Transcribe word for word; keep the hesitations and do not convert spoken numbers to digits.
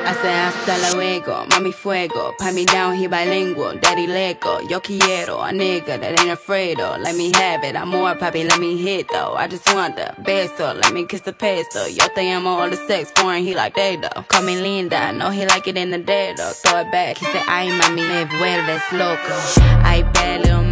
I say hasta luego, mami fuego. Pat me down, he bilingual, daddy lego. Yo quiero a nigga that ain't afraid of. Let me have it, I'm more papi, let me hit though. I just want the beso, let me kiss the pesto. Yo te amo, all the sex foreign, he like they though. Call me linda, I know he like it in the dead though. Throw it back, he said ay mami, me vuelves loco. Ay bad little